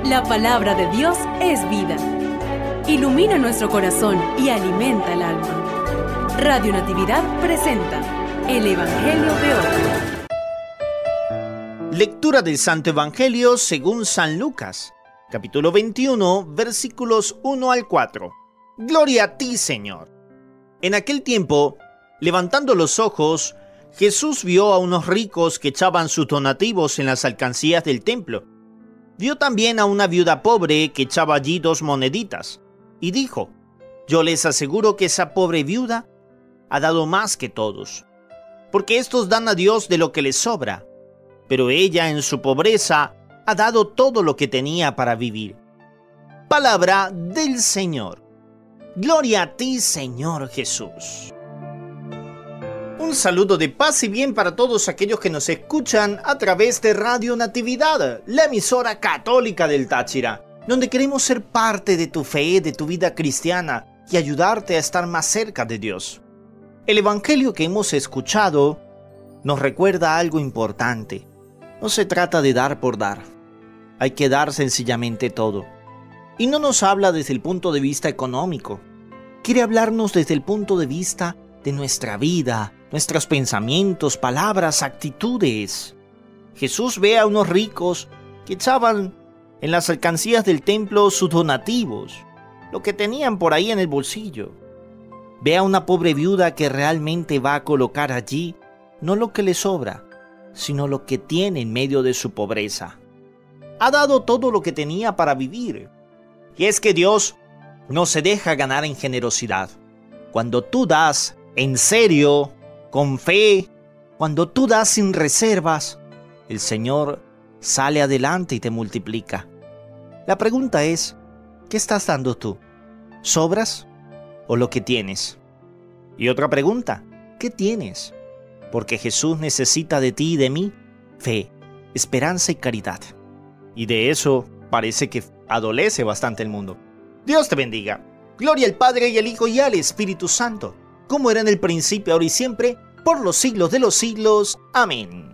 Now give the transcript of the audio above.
La palabra de Dios es vida. Ilumina nuestro corazón y alimenta el alma. Radio Natividad presenta el Evangelio de hoy. Lectura del Santo Evangelio según San Lucas, capítulo 21, versículos 1 al 4. Gloria a ti, Señor. En aquel tiempo, levantando los ojos, Jesús vio a unos ricos que echaban sus donativos en las alcancías del templo. Vio también a una viuda pobre que echaba allí 2 moneditas, y dijo: yo les aseguro que esa pobre viuda ha dado más que todos, porque estos dan a Dios de lo que les sobra, pero ella en su pobreza ha dado todo lo que tenía para vivir. Palabra del Señor. Gloria a ti, Señor Jesús. Un saludo de paz y bien para todos aquellos que nos escuchan a través de Radio Natividad, la emisora católica del Táchira, donde queremos ser parte de tu fe, de tu vida cristiana y ayudarte a estar más cerca de Dios. El Evangelio que hemos escuchado nos recuerda algo importante. No se trata de dar por dar. Hay que dar sencillamente todo. Y no nos habla desde el punto de vista económico. Quiere hablarnos desde el punto de vista de nuestra vida, nuestros pensamientos, palabras, actitudes. Jesús ve a unos ricos que echaban en las alcancías del templo sus donativos, lo que tenían por ahí en el bolsillo. Ve a una pobre viuda que realmente va a colocar allí no lo que le sobra, sino lo que tiene en medio de su pobreza. Ha dado todo lo que tenía para vivir. Y es que Dios no se deja ganar en generosidad. Cuando tú das en serio, con fe, cuando tú das sin reservas, el Señor sale adelante y te multiplica. La pregunta es, ¿qué estás dando tú? ¿Sobras o lo que tienes? Y otra pregunta, ¿qué tienes? Porque Jesús necesita de ti y de mí fe, esperanza y caridad. Y de eso parece que adolece bastante el mundo. Dios te bendiga. Gloria al Padre y al Hijo y al Espíritu Santo, como era en el principio, ahora y siempre, por los siglos de los siglos. Amén.